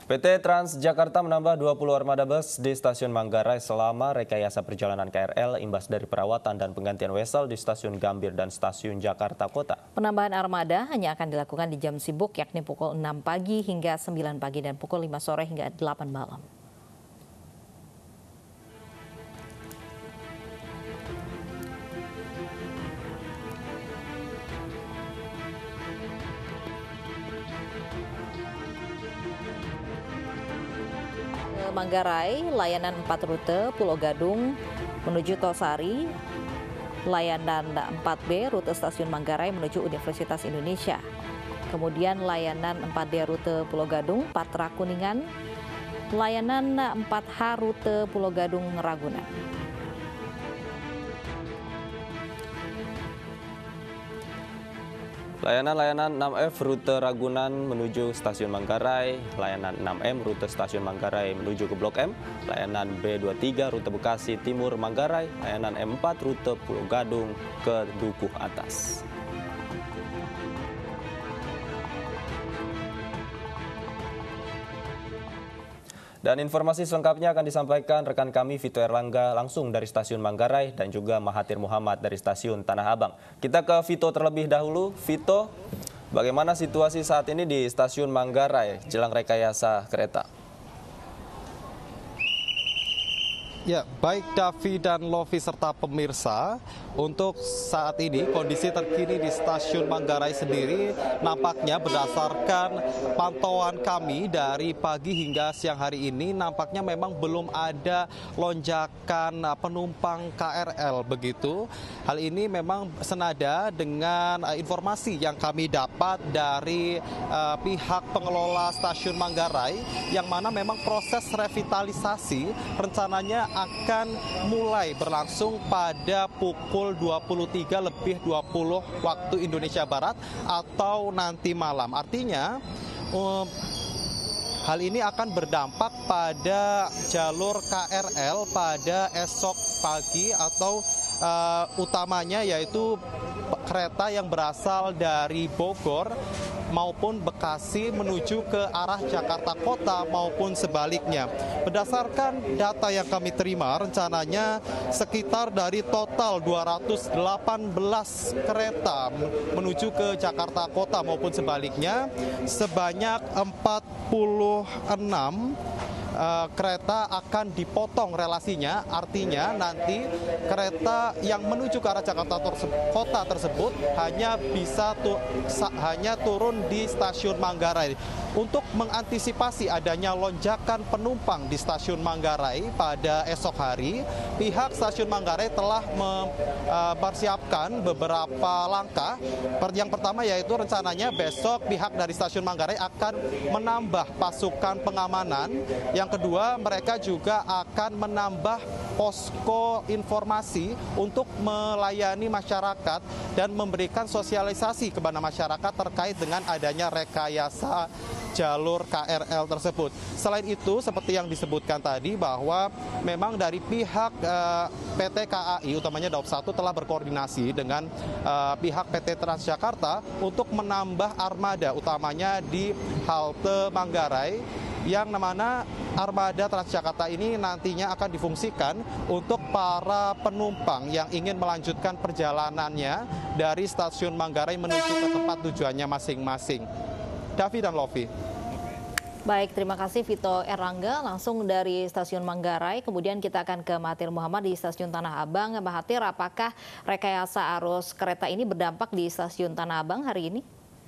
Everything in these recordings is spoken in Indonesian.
PT Transjakarta menambah 20 armada bus di stasiun Manggarai selama rekayasa perjalanan KRL imbas dari perawatan dan penggantian wesel di stasiun Gambir dan stasiun Jakarta Kota. Penambahan armada hanya akan dilakukan di jam sibuk yakni pukul 6 pagi hingga 9 pagi dan pukul 5 sore hingga 8 malam. Manggarai, layanan 4 rute Pulau Gadung menuju Tosari, layanan 4B rute stasiun Manggarai menuju Universitas Indonesia. Kemudian layanan 4D rute Pulau Gadung, Patra Kuningan, layanan 4H rute Pulau Gadung Ragunan. Layanan 6F rute Ragunan menuju stasiun Manggarai, layanan 6M rute stasiun Manggarai menuju ke Blok M, layanan B23 rute Bekasi Timur Manggarai, layanan M4 rute Pulau Gadung ke Dukuh Atas. Dan informasi selengkapnya akan disampaikan rekan kami Vito Erlangga langsung dari stasiun Manggarai dan juga Mahathir Muhammad dari stasiun Tanah Abang. Kita ke Vito terlebih dahulu. Vito, bagaimana situasi saat ini di stasiun Manggarai jelang rekayasa kereta? Ya, baik Davi dan Lovi serta pemirsa, untuk saat ini kondisi terkini di stasiun Manggarai sendiri nampaknya berdasarkan pantauan kami dari pagi hingga siang hari ini nampaknya memang belum ada lonjakan penumpang KRL begitu. Hal ini memang senada dengan informasi yang kami dapat dari pihak pengelola stasiun Manggarai yang mana memang proses revitalisasi rencananya akan mulai berlangsung pada pukul 23:20 waktu Indonesia Barat atau nanti malam. Artinya hal ini akan berdampak pada jalur KRL pada esok pagi atau utamanya yaitu kereta yang berasal dari Bogor maupun Bekasi menuju ke arah Jakarta Kota maupun sebaliknya. Berdasarkan data yang kami terima, rencananya sekitar dari total 218 kereta menuju ke Jakarta Kota maupun sebaliknya, sebanyak 46 kereta akan dipotong relasinya, artinya nanti kereta yang menuju ke arah Jakarta Kota tersebut hanya turun di stasiun Manggarai. Untuk mengantisipasi adanya lonjakan penumpang di stasiun Manggarai pada esok hari, pihak stasiun Manggarai telah mempersiapkan beberapa langkah. Yang pertama yaitu rencananya besok pihak dari stasiun Manggarai akan menambah pasukan pengamanan. Yang kedua, mereka juga akan menambah posko informasi untuk melayani masyarakat dan memberikan sosialisasi kepada masyarakat terkait dengan adanya rekayasa jalur KRL tersebut. Selain itu, seperti yang disebutkan tadi bahwa memang dari pihak PT KAI, utamanya Daob 1, telah berkoordinasi dengan pihak PT Transjakarta untuk menambah armada, utamanya di halte Manggarai, yang mana armada Transjakarta ini nantinya akan difungsikan untuk para penumpang yang ingin melanjutkan perjalanannya dari stasiun Manggarai menuju ke tempat tujuannya masing-masing. Davi dan Lovi. Baik, terima kasih Vito Erlangga langsung dari stasiun Manggarai. Kemudian kita akan ke Mahathir Muhammad di stasiun Tanah Abang. Mahathir, apakah rekayasa arus kereta ini berdampak di stasiun Tanah Abang hari ini?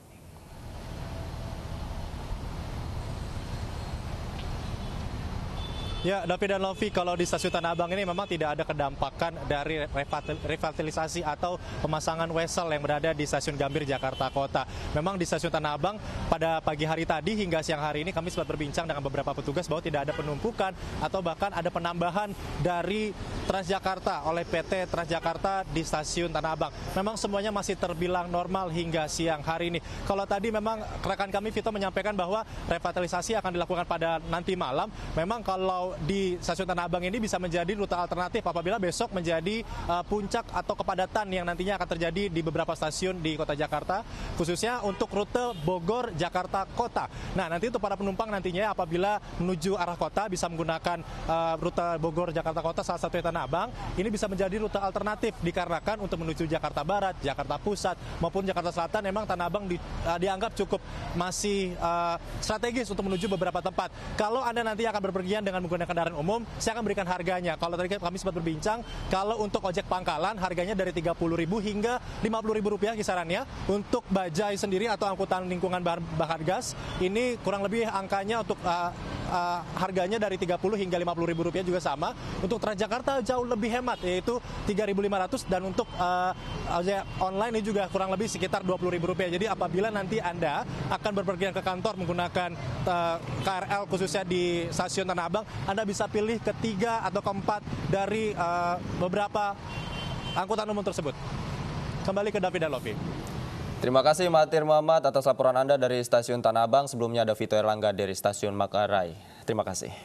Ya, Davi dan Lovi, kalau di stasiun Tanah Abang ini memang tidak ada kedampakan dari revitalisasi atau pemasangan wesel yang berada di stasiun Gambir, Jakarta Kota. Memang di stasiun Tanah Abang pada pagi hari tadi hingga siang hari ini kami sempat berbincang dengan beberapa petugas bahwa tidak ada penumpukan atau bahkan ada penambahan dari Transjakarta oleh PT Transjakarta di stasiun Tanah Abang. Memang semuanya masih terbilang normal hingga siang hari ini. Kalau tadi memang rekan kami Vito menyampaikan bahwa revitalisasi akan dilakukan pada nanti malam. Memang kalau atau di Stasiun Tanah Abang ini bisa menjadi rute alternatif apabila besok menjadi puncak atau kepadatan yang nantinya akan terjadi di beberapa stasiun di Kota Jakarta, khususnya untuk rute Bogor Jakarta Kota. Nah, nanti untuk para penumpang nantinya apabila menuju arah kota bisa menggunakan rute Bogor Jakarta Kota, salah satunya Tanah Abang. Ini bisa menjadi rute alternatif dikarenakan untuk menuju Jakarta Barat, Jakarta Pusat maupun Jakarta Selatan memang Tanah Abang dianggap cukup masih strategis untuk menuju beberapa tempat. Kalau Anda nanti akan berpergian dengan menggunakan kendaraan umum, saya akan berikan harganya. Kalau tadi kami sempat berbincang, kalau untuk ojek pangkalan harganya dari Rp30.000 hingga Rp50.000 kisarannya. Untuk bajai sendiri atau angkutan lingkungan bakar gas, ini kurang lebih angkanya untuk harganya dari Rp30.000 hingga Rp50.000 juga sama. Untuk Transjakarta jauh lebih hemat, yaitu Rp3.500, dan untuk ojek online ini juga kurang lebih sekitar Rp20.000. Jadi apabila nanti Anda akan berpergian ke kantor menggunakan KRL khususnya di Stasiun Tanah Abang, Anda bisa pilih ketiga atau keempat dari beberapa angkutan umum tersebut. Kembali ke David dan Lofi. Terima kasih Mahathir Muhammad atas laporan Anda dari Stasiun Tanah Abang. Sebelumnya ada Vito Erlangga dari Stasiun Manggarai. Terima kasih.